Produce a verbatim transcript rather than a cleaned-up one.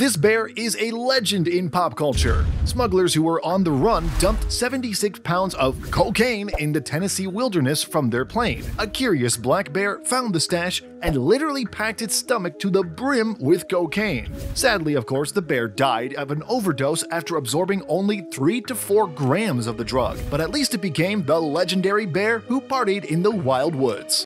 This bear is a legend in pop culture. Smugglers who were on the run dumped seventy-six pounds of cocaine in the Tennessee wilderness from their plane. A curious black bear found the stash and literally packed its stomach to the brim with cocaine. Sadly, of course, the bear died of an overdose after absorbing only three to four grams of the drug, but at least it became the legendary bear who partied in the wild woods.